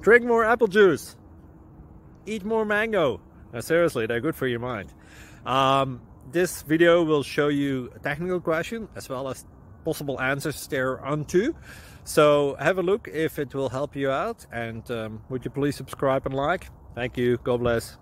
Drink more apple juice. Eat more mango. Now, seriously, they're good for your mind. This video will show you a technical question as well as possible answers thereunto. So have a look if it will help you out, and would you please subscribe and like? Thank you. God bless.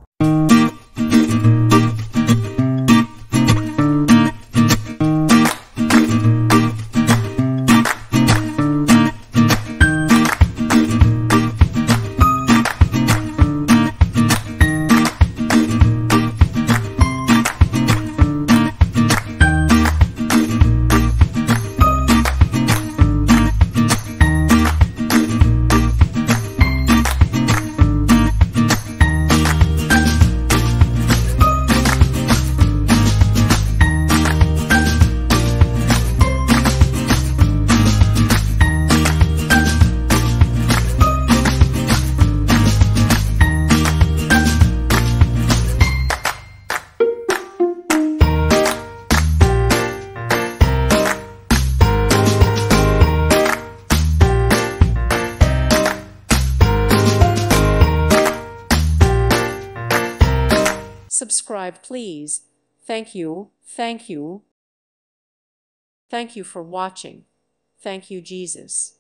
Subscribe, please. Thank you. Thank you. Thank you for watching. Thank you, Jesus.